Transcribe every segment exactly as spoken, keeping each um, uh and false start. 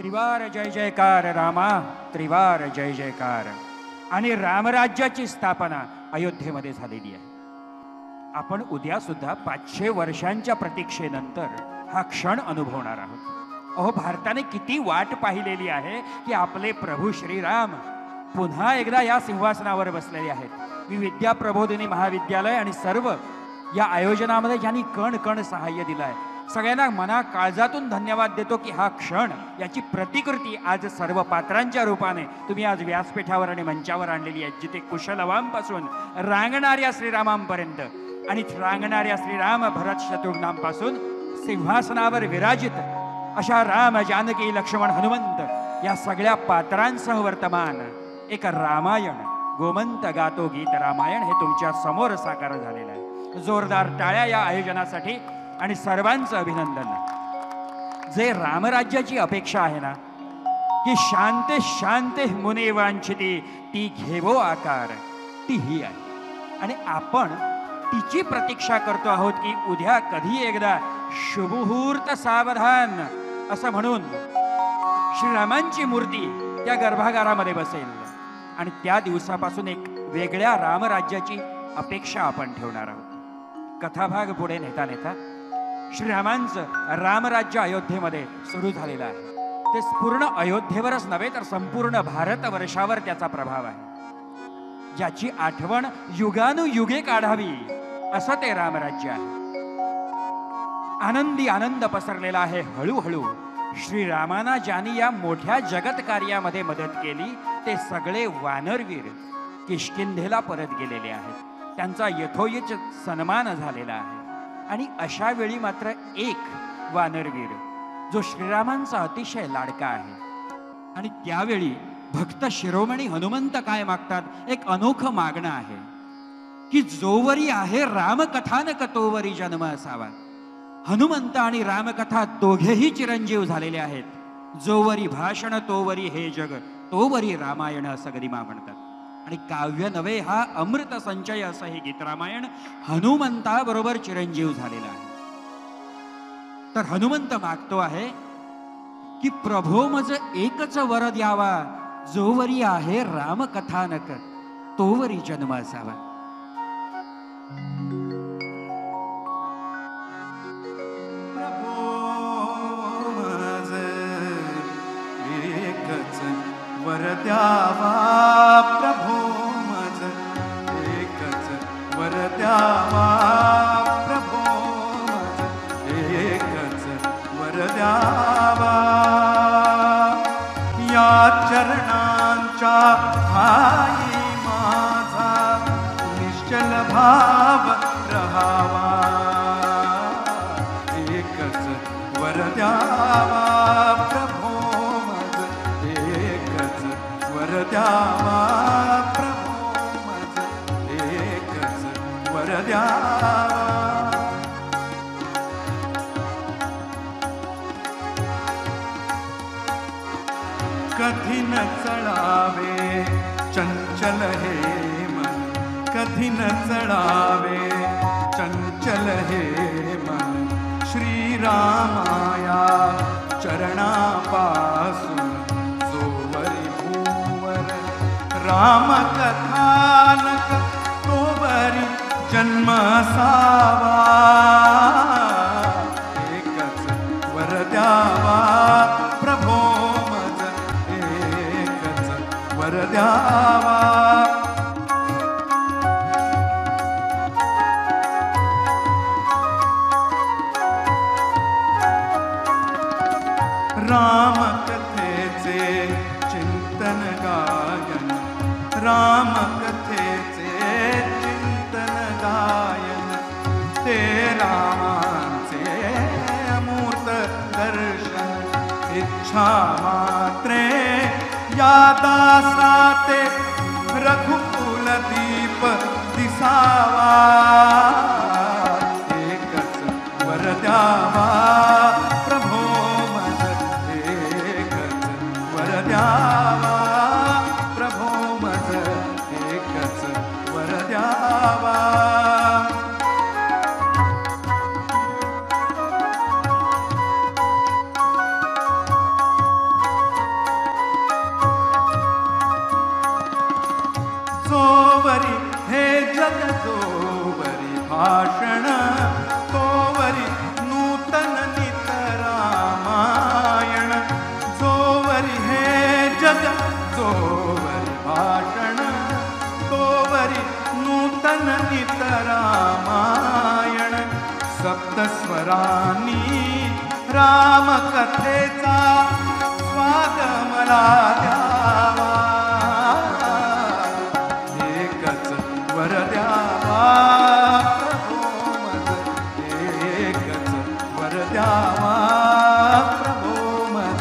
त्रिवार जय जयकार रामा, त्रिवार जय जयकार. आणि रामराज्याची स्थापना अयोध्येमध्ये झालेली आहे. आपण उद्या सुद्धा पाचशे वर्षांच्या प्रतीक्षेनंतर हा क्षण अनुभवणार आहोत. अहो, भारताने किती वाट पाहिलेली आहे की आपले प्रभू श्रीराम पुन्हा एकदा या सिंहासनावर बसलेले आहेत. मी विद्या प्रबोधिनी महाविद्यालय आणि सर्व या आयोजनामध्ये ज्यांनी कण कण सहाय्य दिलं आहे, सगळ्यांना मना काळजातून धन्यवाद देतो की हा क्षण, याची प्रतिकृती आज सर्व पात्रांच्या रूपाने तुम्ही आज व्यासपीठावर आणि मंचावर आणलेली आहे. जिथे कुशलवांपासून रांगणाऱ्या श्रीरामांपर्यंत आणि रांगणाऱ्या श्रीराम भरत शत्रुघ्नांपासून सिंहासनावर विराजित अशा राम जानकी लक्ष्मण हनुमंत या सगळ्या पात्रांसह वर्तमान एक रामायण गोमंत गातो गीत रामायण हे तुमच्या समोर साकार झालेलं आहे. जोरदार टाळ्या या आयोजनासाठी आणि सर्वांचं अभिनंदन. जे रामराज्याची अपेक्षा आहे ना की शांत शांत मुने वांछिती ती घेवो आकार, ती ही आहे. आणि आपण तिची प्रतीक्षा करतो आहोत की उद्या कधी एकदा शुभमुहूर्त सावधान असं म्हणून श्रीरामांची मूर्ती त्या गर्भागारामध्ये बसेल आणि त्या दिवसापासून एक वेगळ्या रामराज्याची अपेक्षा आपण ठेवणार आहोत. कथाभाग पुढे नेता नेता श्रीरामांचं रामराज्य अयोध्येमध्ये सुरू झालेलं आहे. ते पूर्ण अयोध्येवरच नव्हे तर संपूर्ण भारतवर्षावर त्याचा प्रभाव आहे, ज्याची आठवण युगानुयुगे काढावी असं ते रामराज्य आहे. आनंदी आनंद पसरलेला आहे. हळूहळू श्रीरामाना ज्यांनी या मोठ्या जगत कार्यामध्ये मदत केली ते सगळे वानरवीर किष्किंधेला परत गेलेले आहेत. त्यांचा यथोचित सन्मान झालेला आहे. आणि अशा वेळी मात्र एक वानरवीर जो श्रीरामांचा अतिशय लाडका आहे, आणि त्यावेळी भक्त शिरोमणी हनुमंत काय मागतात, एक अनोखं मागणं आहे की जोवरी आहे रामकथानक तोवरी जन्म असावा. हनुमंत आणि रामकथा दोघेही चिरंजीव झालेले आहेत. जोवरी भाषण तोवरी हे जग, तोवरी रामायण असं गरिमा म्हणतात. आणि काव्य नवे हा अमृत संचय असं हे गीत रामायण हनुमंताबरोबर चिरंजीव झालेला आहे. तर हनुमंत मागतो आहे की प्रभो मज एकच वर द्यावा, जोवरी आहे रामकथानक तोवरी जन्म असावा. वर द्यावा प्रभो मज एकच वर द्यावा, प्रभो मज एकच वर द्यावा. या चरणांच्या ठाई माझा निश्चल भाव रहावा. एकच वर द्यावा प्रभो वर द्यावा, प्रभो मज एकच वर द्यावा. कधी न चढावे चंचल हे मन, कधी न चढावे चंचल हे मन. श्रीरामाया चरणापासून राम कथानक तोवरी जन्म असावा. एकच वर द्यावा प्रभो मज एकच वर द्यावा. राम कथेचे चिंतन गायन, राम कथेचे चिंतन गायन. ते रामांचे अमूर्त दर्शन, इच्छा मात्रे या दासाते रघुकुल दीप दिसावा. एकच वर द्यावा प्रभो मज एकच वर द्यावा, प्रभो मज एकच वर द्यावा. वरानी रामकथेचा स्वाद मला द्यावा, एकच वर द्यावा प्रभो मज, एकच वर द्यावा प्रभो मज.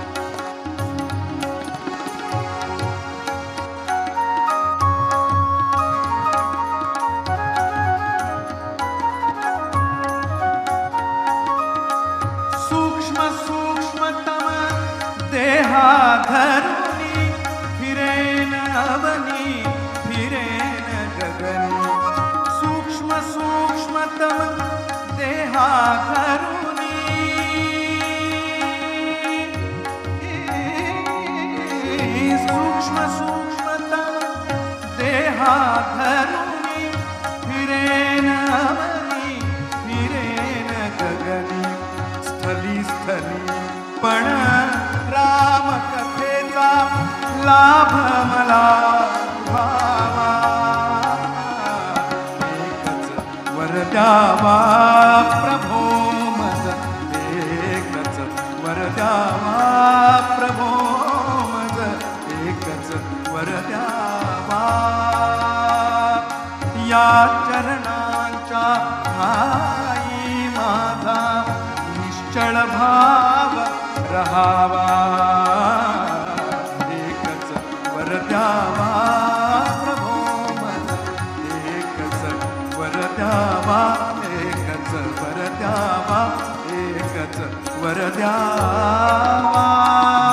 सूक्ष्म सूक्ष्मतम देहा धरुनी फिरेन अवनी फिरेन गगनी. सूक्ष्म सूक्ष्मतम देहा धरुनी सूक्ष्म सूक्ष्मतम देहा धरुनी फिरेन अवनी फिरेन गगनी. स्थली स्थली पण रामकथेचा लाभ मला व्हावा, एकच वर द्यावा प्रभो मज, एकच वर द्यावा प्रभो मज, एकच वर द्यावा. या चरणांच्या ठाई माझा निश्चळ भाव रहावा, एकच वर द्यावा प्रभो मज, एकच वर द्यावा, एकच वर द्यावा, एकच वर द्यावा.